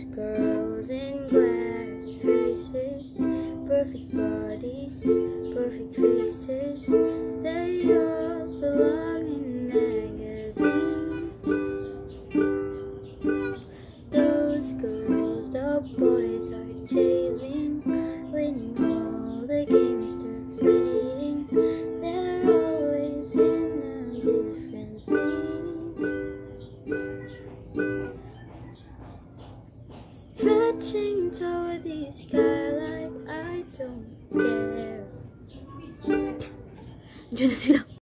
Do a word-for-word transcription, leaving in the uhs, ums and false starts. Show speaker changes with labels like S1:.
S1: girls in glass faces, perfect bodies, perfect faces, they all belong in magazines. Those girls, the boys